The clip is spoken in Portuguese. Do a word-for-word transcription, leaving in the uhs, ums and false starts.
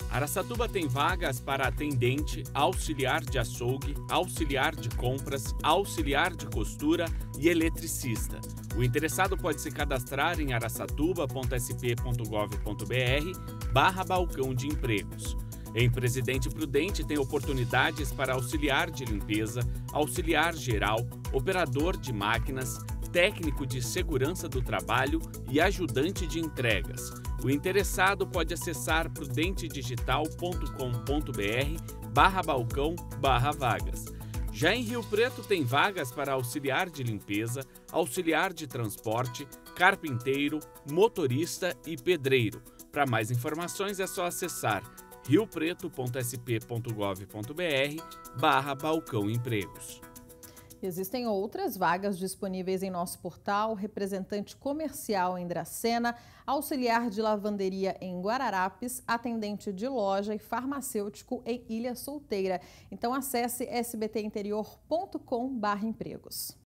Araçatuba tem vagas para atendente, auxiliar de açougue, auxiliar de compras, auxiliar de costura e eletricista. O interessado pode se cadastrar em araçatuba ponto s p ponto gov ponto b r barra balcão de empregos. Em Presidente Prudente tem oportunidades para auxiliar de limpeza, auxiliar geral, operador de máquinas, técnico de segurança do trabalho e ajudante de entregas. O interessado pode acessar prudente digital ponto com ponto b r barra balcão barra vagas. Já em Rio Preto tem vagas para auxiliar de limpeza, auxiliar de transporte, carpinteiro, motorista e pedreiro. Para mais informações é só acessar rio preto ponto s p ponto gov ponto b r barra balcão empregos. Existem outras vagas disponíveis em nosso portal: representante comercial em Dracena, auxiliar de lavanderia em Guararapes, atendente de loja e farmacêutico em Ilha Solteira. Então acesse s b t interior ponto com barra empregos.